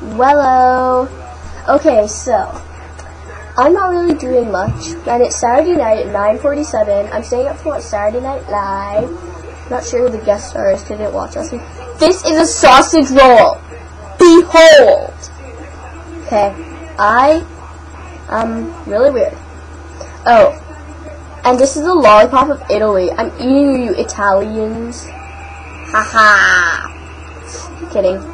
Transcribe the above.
Wello. Okay, so I'm not really doing much, and it's Saturday night at 9:47. I'm staying up to watch Saturday Night Live. Not sure who the guest star is because I didn't watch last week. This is a sausage roll. Behold. Okay, really weird. Oh, and this is the lollipop of Italy. I'm eating you, Italians. Haha. Kidding.